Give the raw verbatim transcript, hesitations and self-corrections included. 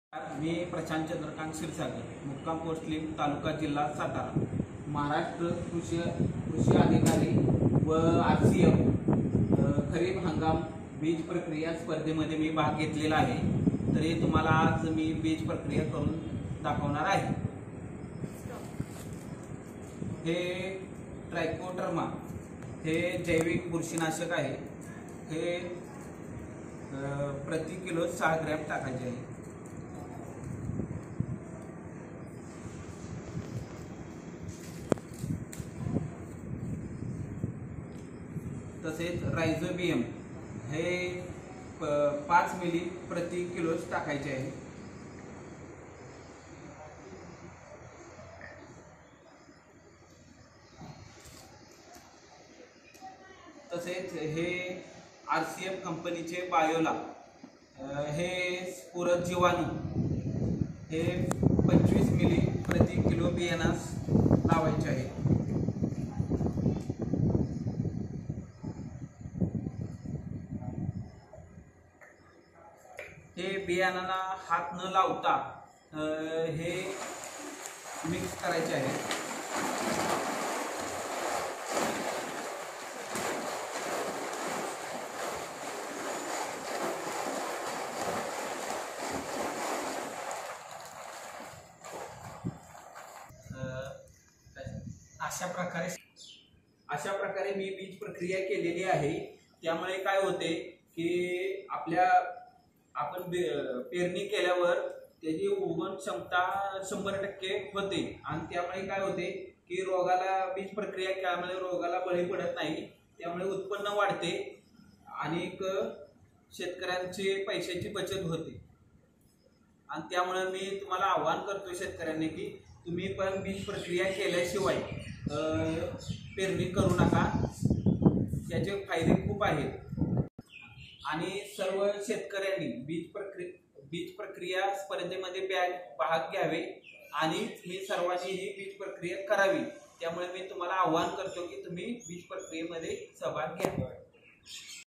मी प्रशांत चंद्रकांत क्षीरसागर, मुक्काम post link, तालुका जिल्हा सातारा, महाराष्ट्र कृषी कृषी अधिकारी व आर सी एफ खरीप हंगाम बीज प्रक्रिया स्पर्धेमध्ये मी भाग घेतलेला आहे. तरी तुम्हाला आज मी बीज प्रक्रिया करून दाखवणार आहे. हे ट्रायकोडर्मा हे जैविक बुरशीनाशक आहे. हे प्रति किलो सहा ग्रॅम टाकायचे आहे. तसेच रायझोबियम हे पाच मिली प्रति किलो टाकायचे आहे. तसेच हे आर सी एफ कंपनीचे बायोला हे स्फुरद जीवाणू हे पंचवीस मिली प्रति किलो बियाणास लावायचे आहे. हे बियाणाला हात न लावता हे मिक्स करायचे आहे. अशा प्रकारे अशा प्रकारे मी बीज प्रक्रिया केलेली आहे. त्यामुळे काय होते की आपल्या आपण पेरणी केल्यावर त्याची उगवण क्षमता शंभर टक्के होते आणि त्यामुळे काय होते की रोगाला बीज प्रक्रिया केल्यामुळे रोगाला बळी पडत नाही. त्यामुळे उत्पन्न वाढते आणि शेतकऱ्यांची पैशाची बचत होते. आणि त्यामुळे मी तुम्हाला आवाहन करतो शेतकऱ्यांनी की तुम्ही पण बीज प्रक्रिया केल्याशिवाय पेरणी करू नका. त्याचे फायदे खूप आहेत. आणि सर्व शेतकऱ्यांनी बीज प्रक्रिया बीज प्रक्रिया स्पर्धेमध्ये भाग घ्यावे आणि मी सर्वांनी ही बीज प्रक्रिया करावी. त्यामुळे मी तुम्हाला आवाहन करतो की तुम्ही बीज प्रक्रियेमध्ये सहभाग घ्या.